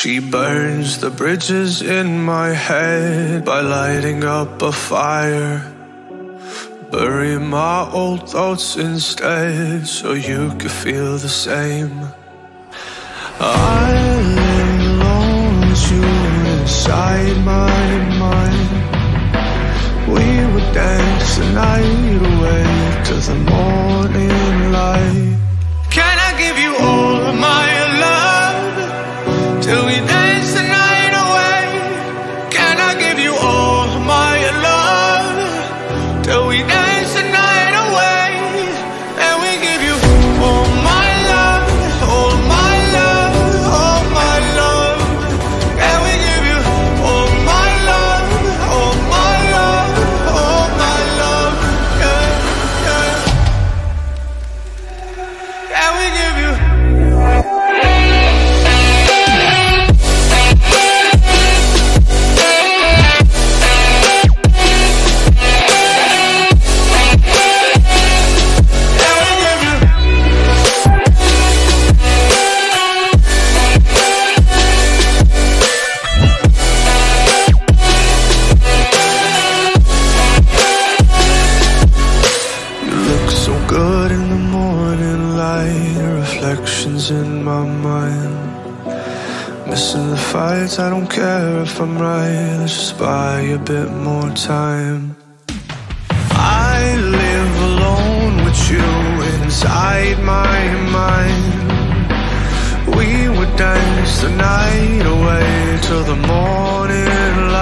She burns the bridges in my head by lighting up a fire. Bury my old thoughts instead so you could feel the same. I lay alone with you inside my mind. We would dance the night away to the morning light. Can I give you all of my love till we dance the night away? Can I give you all of my love till we dance the night away? And we give you all my love, all my love, all my love. And we give you all my love, all my love, all my love. Yeah, yeah. And we give you. Good in the morning light, reflections in my mind. Missing the fights, I don't care if I'm right. Let's just buy a bit more time. I live alone with you inside my mind. We would dance the night away till the morning light.